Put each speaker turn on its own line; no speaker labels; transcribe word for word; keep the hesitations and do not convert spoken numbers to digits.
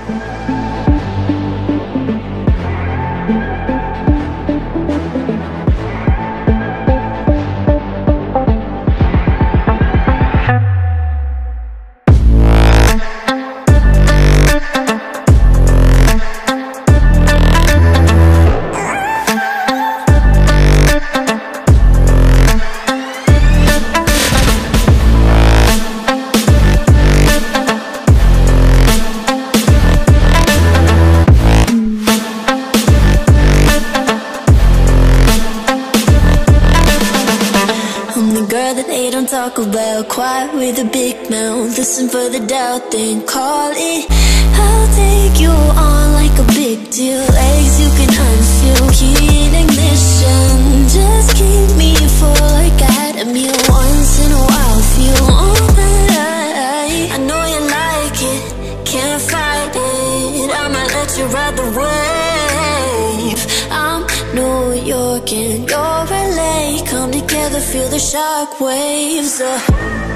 Talk about quiet with a big mouth. Listen for the doubt, then call it. I'll take you on like a big deal. Legs you can unfeel, key ignition. Just keep me full like at a meal. Once in a while, feel alright. I know you like it, can't fight it. I'ma let you ride the wave. I'm New York and you're L A. Come together, feel the shock waves. uh.